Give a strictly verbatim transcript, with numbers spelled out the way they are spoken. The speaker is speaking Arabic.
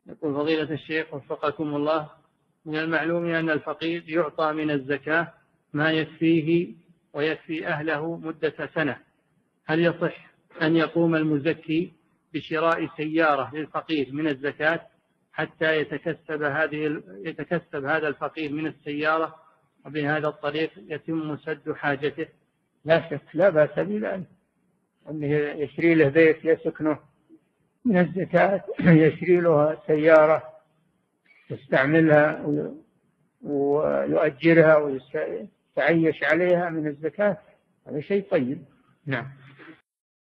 يقول فضيلة الشيخ وفقكم الله، من المعلوم أن الفقير يعطى من الزكاة ما يكفيه ويكفي أهله مدة سنة، هل يصح أن يقوم المزكي بشراء سيارة للفقير من الزكاة حتى يتكسب هذه يتكسب هذا الفقير من السيارة وبهذا الطريق يتم سد حاجته؟ لا شك، لا بأس بذلك، أنه يشري له بيت يسكنه من الزكاة، يشري له سيارة يستعملها ويؤجرها ويتعيش عليها من الزكاة، هذا شيء طيب. نعم.